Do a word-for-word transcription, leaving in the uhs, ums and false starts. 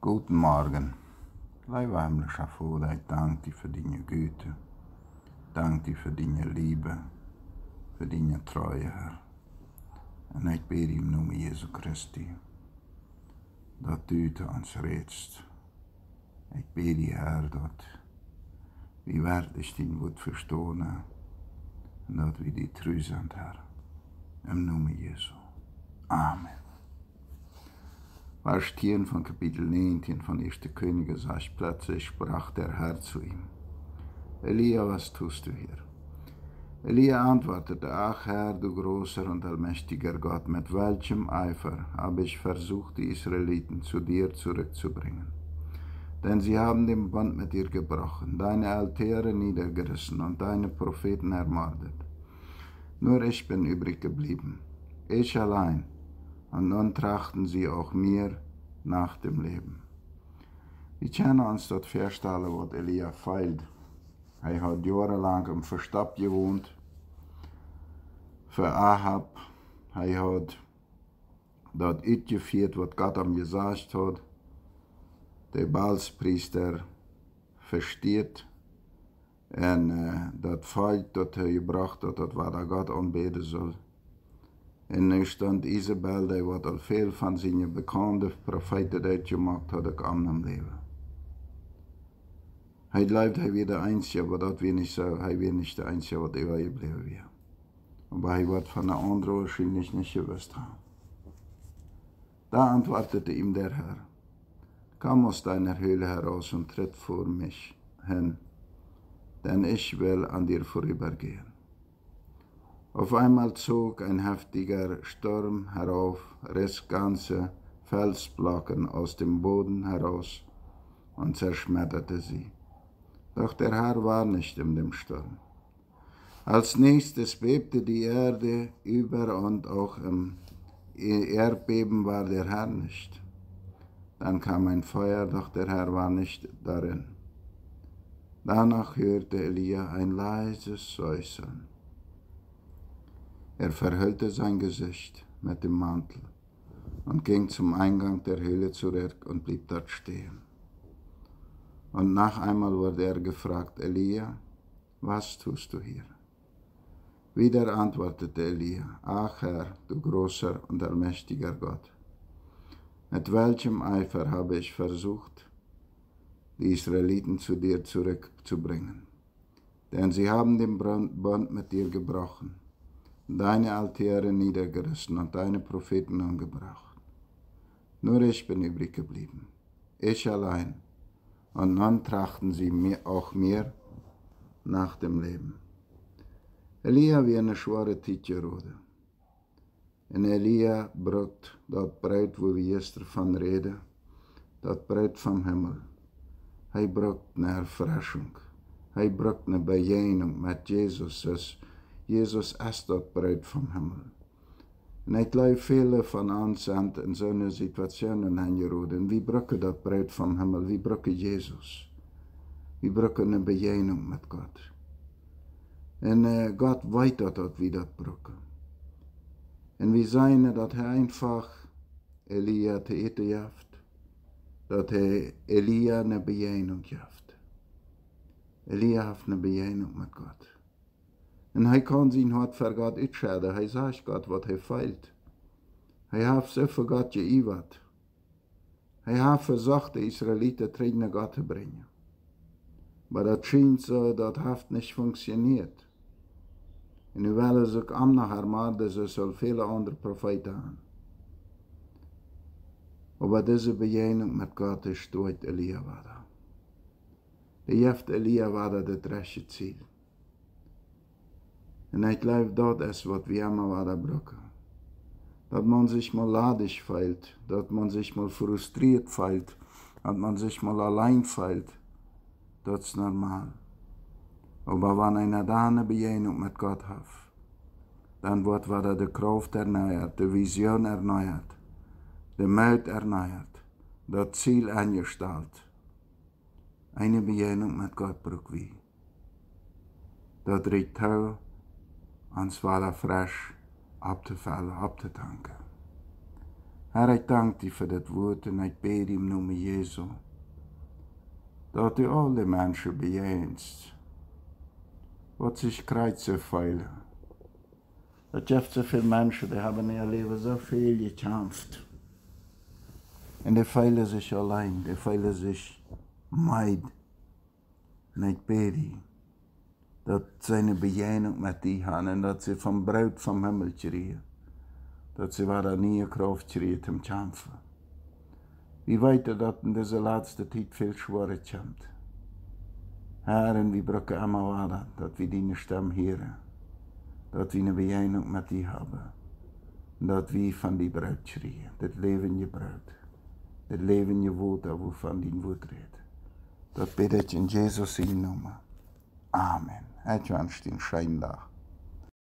Guten Morgen. Lieve himmlischer Vater, ich danke dir für deine Güte, danke dir für deine Liebe, für deine Treue, Herr. Und ich bete im Namen Jesu Christi, dass du zu uns redest. Ich bete, Herr, dass wir wirklich dein Wort verstehen und dass wir die treu sind, Herr. Im Namen Jesu. Amen. Vers zehn von Kapitel neunzehn von erster Könige sagt, plötzlich sprach der Herr zu ihm: Elia, was tust du hier? Elia antwortete: Ach Herr, du großer und allmächtiger Gott, mit welchem Eifer habe ich versucht, die Israeliten zu dir zurückzubringen? Denn sie haben den Bund mit dir gebrochen, deine Altäre niedergerissen und deine Propheten ermordet. Nur ich bin übrig geblieben, ich allein, und nun trachten sie auch mir nach dem Leben. Wir können uns dort vorstellen, was Elia feilt. Er hat jahrelang im Versteck gewohnt, für Ahab. Er hat dort uitgeführt, was Gott ihm gesagt hat. Der Baalspriester versteht und äh, das Volk, das er gebracht hat, das war der Gott anbeten soll. Und nu stand Isabel, die wat al veel van zijn bekende profeten uitgemaakt had, ik aan hem leven. Hij leeft, hij weer de Einzige, aber dat weer niet zo, hij weer niet de Einzige, wat er gebleven weer. Aber hij wat van de anderen wahrscheinlich nicht gewusst haben. Da antwortete ihm der Herr: Komm aus deiner Höhle heraus und tritt vor mich hin, denn ich will an dir vorübergehen. Auf einmal zog ein heftiger Sturm herauf, riss ganze Felsblocken aus dem Boden heraus und zerschmetterte sie. Doch der Herr war nicht in dem Sturm. Als nächstes bebte die Erde über und auch im Erdbeben war der Herr nicht. Dann kam ein Feuer, doch der Herr war nicht darin. Danach hörte Elia ein leises Säuseln. Er verhüllte sein Gesicht mit dem Mantel und ging zum Eingang der Höhle zurück und blieb dort stehen. Und nach einmal wurde er gefragt: Elia, was tust du hier? Wieder antwortete Elia: Ach Herr, du großer und allmächtiger Gott, mit welchem Eifer habe ich versucht, die Israeliten zu dir zurückzubringen? Denn sie haben den Bund mit dir gebrochen, deine Altäre niedergerissen und deine Propheten umgebracht. Nur ich bin übrig geblieben, ich allein, und nun trachten sie mir, auch mir nach dem Leben. Elia wie eine schwere Tietjerode. En Elia brukt dat bruid wo we gisteren van reden, dat bruid vom Himmel. Hij brukt eine Erfrischung, hij brukt eine Begegnung mit Jesus. Jesus ist dat bruid vom Himmel. En ik glaube, viele von uns sind in so einer Situation hingeroden. Wir brauchen das bruid vom Himmel, wir brauchen Jesus. Wir brauchen eine Begegnung mit Gott. Und äh, Gott weiß, dass wir das brauchen. Und wir sehen, dass er einfach Elia zu eten jaft, dass er Elia eine Begegnung jaft. Elia hat eine Begegnung mit Gott. En hij kan zijn hart voor God uitschelden. Hij zegt God wat hij feilt. Hij heeft zo voor God geïwerd. Hij heeft versucht, de Israëlieten terug naar God te brengen. Maar dat schijnt zo, dat heeft niet funktioniert. En nu willen ze ook am nach Armade, zo zullen viele andere Propheten haben. Aber diese Begegnung mit Gott ist durch Elia war da. Die Jeft Elia war da das rechte Ziel. En ik geloof dat is wat we allemaal willen brauchen. Dat man sich mal ladig fühlt, dat man sich mal frustriert fühlt, dat man sich mal allein fühlt. Dat is normaal. Aber wenn einer da eine Begegnung mit Gott hat, dann wird wieder die Kraft erneuert, die Vision erneuert, die Mut erneuert, das Ziel eingestellt. Eine Begegnung mit Gott braucht wir. Dat riecht toll, und zwar frisch abzufallen, abzutanken. Herr, ik dank u voor dat woord en ik bid im Namen Jesu, dat u alle mensen bejenst, wat zich krijgt zo veel. Dat je hebt zoveel mensen, die hebben in ihr Leben so viel gekämpft. Und die fühlen sich allein, die fühlen sich meid. Und ich bete, dass sie eine Begegnung mit dir haben und dass sie vom Brot vom Himmel kriegen. Dass sie wieder nie Kraft kriegen zum Kämpfen. Wir weten dass in dieser letzten Zeit viel schwerer kommt. Herr, und wir brauchen immer wieder, dass wir deine Stimme hören. Dass wir eine Begegnung mit dir haben. Und dass wir von dir Brot kriegen. Das Leben je Brot. Das Leben je Wort, wovon dein Wort redet. Das bete ich in Jesus' Namen. Amen. Ich wünsche dir einen schönen Tag.